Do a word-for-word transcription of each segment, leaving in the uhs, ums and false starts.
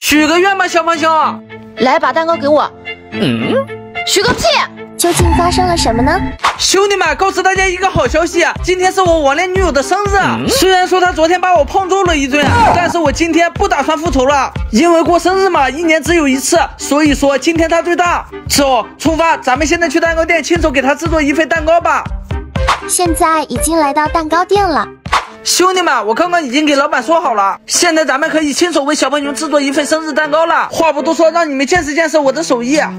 许个愿吧，小胖熊。 来，把蛋糕给我。嗯，许个屁！ 究竟发生了什么呢？ 兄弟们，告诉大家一个好消息，今天是我网恋女友的生日。嗯、虽然说她昨天把我胖揍了一顿，但是我今天不打算复仇了，因为过生日嘛，一年只有一次，所以说今天她最大。走，出发，咱们现在去蛋糕店亲手给她制作一份蛋糕吧。 现在已经来到蛋糕店了。 兄弟们，我刚刚已经给老板说好了，现在咱们可以亲手为小胖熊制作一份生日蛋糕了。话不多说，让你们见识见识我的手艺。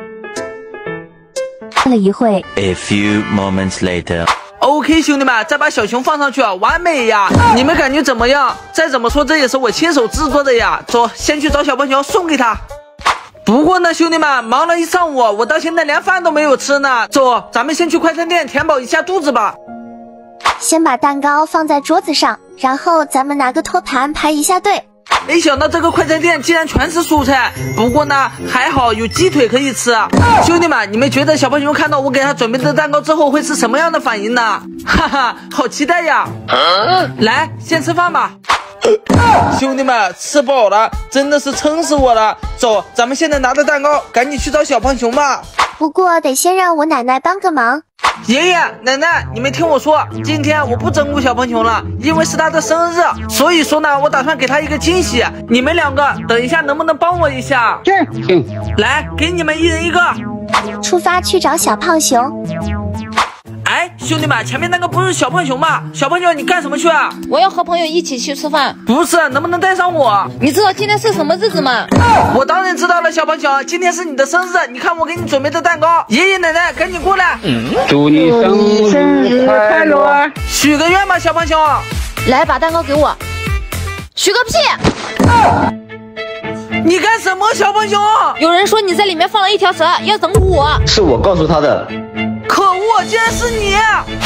了一会 ，A few moments later。OK， 兄弟们，再把小熊放上去，完美呀！你们感觉怎么样？再怎么说，这也是我亲手制作的呀。走，先去找小胖熊送给他。不过呢，兄弟们，忙了一上午，我到现在连饭都没有吃呢。走，咱们先去快餐店填饱一下肚子吧。 先把蛋糕放在桌子上，然后咱们拿个托盘排一下队。 没想到这个快餐店竟然全是蔬菜，不过呢还好有鸡腿可以吃。兄弟们，你们觉得小胖熊看到我给他准备的蛋糕之后会是什么样的反应呢？哈哈，好期待呀！来，先吃饭吧。兄弟们，吃饱了，真的是撑死我了。走，咱们现在拿着蛋糕赶紧去找小胖熊吧。 不过得先让我奶奶帮个忙。 爷爷奶奶，你们听我说，今天我不整蛊小胖熊了，因为是他的生日，所以说呢，我打算给他一个惊喜。你们两个等一下能不能帮我一下？ 嗯， 来，给你们一人一个。 出发去找小胖熊。 哎，兄弟们，前面那个不是小胖熊吗？小胖熊，你干什么去啊？ 我要和朋友一起去吃饭。 不是，能不能带上我？ 你知道今天是什么日子吗？ 我当然知道了，小胖熊，今天是你的生日，你看我给你准备的蛋糕。爷爷奶奶，赶紧过来！ 嗯、祝你生日快乐！ 许个愿吧，小胖熊。 来，把蛋糕给我。许个屁！ 啊、你干什么，小胖熊？ 有人说你在里面放了一条蛇，要整蛊我。 是我告诉他的。 可恶，竟然是你！